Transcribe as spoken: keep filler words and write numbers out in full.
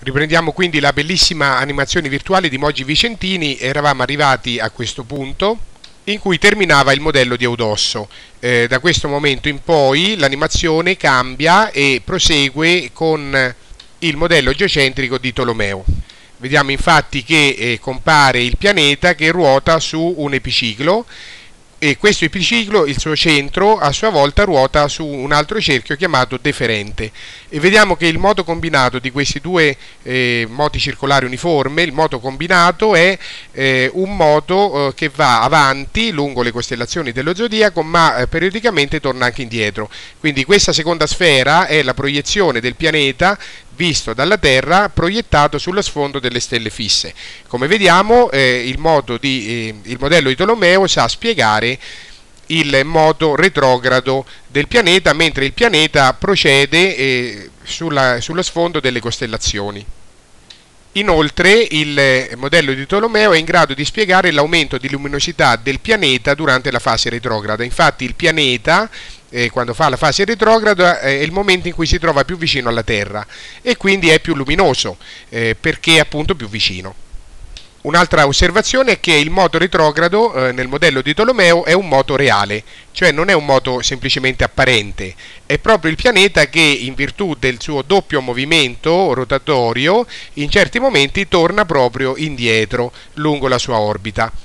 Riprendiamo quindi la bellissima animazione virtuale di Moji Vicentini. Eravamo arrivati a questo punto in cui terminava il modello di Eudosso. Eh, da questo momento in poi l'animazione cambia e prosegue con il modello geocentrico di Tolomeo. Vediamo infatti che eh, compare il pianeta che ruota su un epiciclo, e questo epiciclo, il suo centro, a sua volta ruota su un altro cerchio chiamato deferente, e vediamo che il moto combinato di questi due eh, moti circolari uniforme, il moto combinato è eh, un moto eh, che va avanti lungo le costellazioni dello zodiaco, ma eh, periodicamente torna anche indietro. Quindi questa seconda sfera è la proiezione del pianeta visto dalla Terra proiettato sullo sfondo delle stelle fisse. Come vediamo eh, il, modo di, eh, il modello di Tolomeo sa spiegare il moto retrogrado del pianeta, mentre il pianeta procede eh, sulla, sullo sfondo delle costellazioni. Inoltre il modello di Tolomeo è in grado di spiegare l'aumento di luminosità del pianeta durante la fase retrograda. Infatti il pianeta eh, quando fa la fase retrograda eh, è il momento in cui si trova più vicino alla Terra e quindi è più luminoso eh, perché è appunto più vicino. Un'altra osservazione è che il moto retrogrado eh, nel modello di Tolomeo è un moto reale, cioè non è un moto semplicemente apparente, è proprio il pianeta che in virtù del suo doppio movimento rotatorio in certi momenti torna proprio indietro lungo la sua orbita.